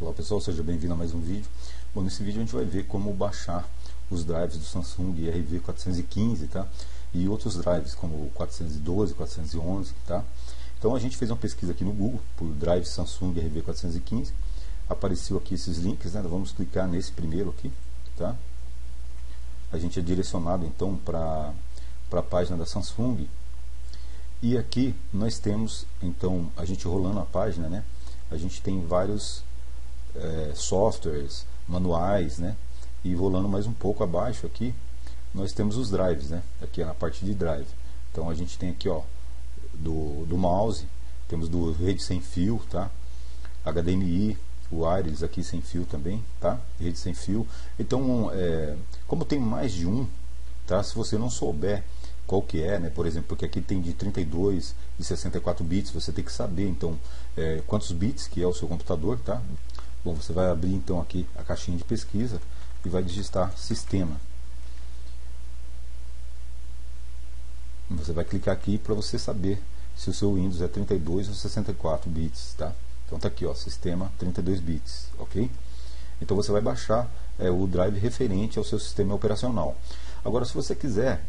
Olá pessoal, seja bem-vindo a mais um vídeo. Bom, nesse vídeo a gente vai ver como baixar os drives do Samsung RV415, tá? E outros drives como o 412, 411, tá? Então a gente fez uma pesquisa aqui no Google por drive Samsung RV415. Apareceu aqui esses links, né? Vamos clicar nesse primeiro aqui, tá? A gente é direcionado então para a página da Samsung. E aqui nós temos, então, a gente rolando a página, né? A gente tem vários softwares, manuais, né? E rolando mais um pouco abaixo aqui, nós temos os drives, né? Aqui na parte de drive. Então a gente tem aqui, ó, do mouse, temos do rede sem fio, tá? HDMI, o wireless aqui sem fio também, tá? Rede sem fio. Então, como tem mais de um, tá? Se você não souber qual que é, né? Por exemplo, porque aqui tem de 32 e 64 bits, você tem que saber então quantos bits que é o seu computador, tá? Bom, você vai abrir então aqui a caixinha de pesquisa e vai digitar sistema. Você vai clicar aqui para você saber se o seu Windows é 32 ou 64 bits, tá? Então tá aqui, ó, sistema 32 bits, ok? Então você vai baixar o drive referente ao seu sistema operacional. Agora, se você quiser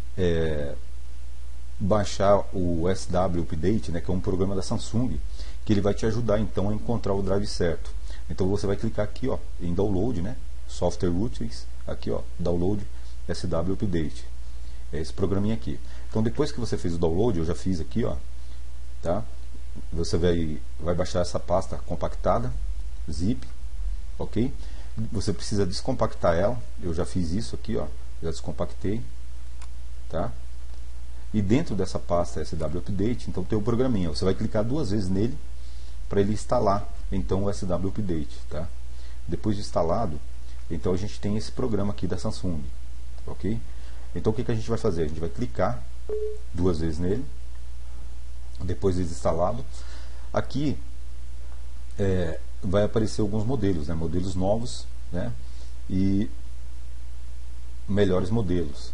baixar o SW Update, né, que é um programa da Samsung, que ele vai te ajudar então a encontrar o drive certo. Então você vai clicar aqui, ó, em download, né, software úteis, aqui, ó, download SW Update. É esse programinha aqui. Então depois que você fez o download, eu já fiz aqui, ó, tá? Você vai baixar essa pasta compactada, zip, ok? Você precisa descompactar ela. Eu já fiz isso aqui, ó, já descompactei, tá? E dentro dessa pasta SW Update, então tem o programinha. Você vai clicar duas vezes nele para ele instalar então o SW Update, tá? Depois de instalado, então a gente tem esse programa aqui da Samsung, ok? Então o que a gente vai fazer? A gente vai clicar duas vezes nele, depois de instalado. Aqui vai aparecer alguns modelos, né? Modelos novos, né? E melhores modelos.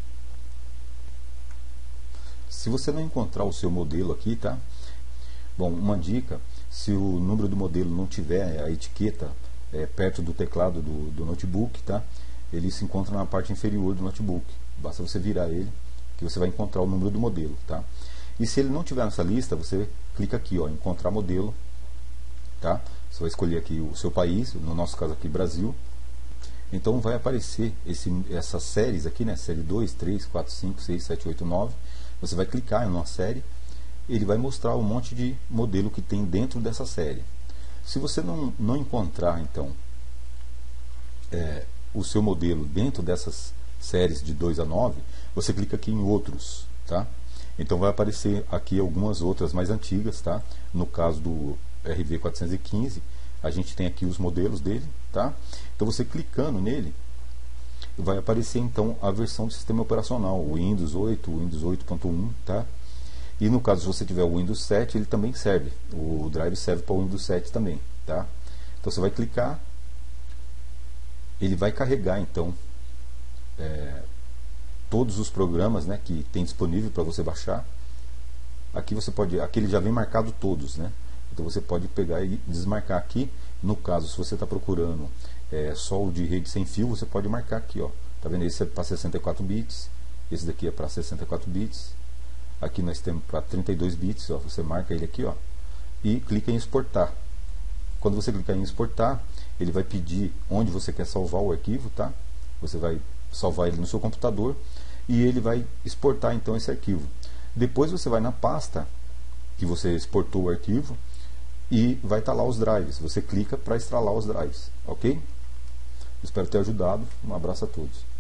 Se você não encontrar o seu modelo aqui, tá? Bom, uma dica: se o número do modelo não tiver a etiqueta perto do teclado do notebook, tá? Ele se encontra na parte inferior do notebook. Basta você virar ele que você vai encontrar o número do modelo, tá? E se ele não tiver nessa lista, você clica aqui, ó, encontrar modelo, tá? Você vai escolher aqui o seu país, no nosso caso aqui Brasil. Então vai aparecer essas séries aqui, né? Série 2, 3, 4, 5, 6, 7, 8, 9. Você vai clicar em uma série, ele vai mostrar um monte de modelo que tem dentro dessa série. Se você não encontrar então o seu modelo dentro dessas séries de 2 a 9, você clica aqui em outros, tá? Então vai aparecer aqui algumas outras mais antigas, tá? No caso do RV415, a gente tem aqui os modelos dele, tá? Então você clicando nele, vai aparecer então a versão do sistema operacional, o Windows 8, o Windows 8.1, tá? E no caso, se você tiver o Windows 7, ele também serve. O drive serve para o Windows 7 também, tá? Então você vai clicar, ele vai carregar então todos os programas, né, que tem disponível para você baixar. Aqui você pode, aqui ele já vem marcado todos, né? Então você pode pegar e desmarcar aqui. No caso, se você está procurando só o de rede sem fio, você pode marcar aqui, ó. Tá vendo? Esse é para 64 bits, esse daqui é para 64 bits. Aqui nós temos para 32 bits, ó. Você marca ele aqui, ó, e clica em exportar. Quando você clicar em exportar, ele vai pedir onde você quer salvar o arquivo, tá? Você vai salvar ele no seu computador e ele vai exportar então esse arquivo. Depois você vai na pasta que você exportou o arquivo e vai estar lá os drives. Você clica para instalar os drives, ok? Espero ter ajudado. Um abraço a todos.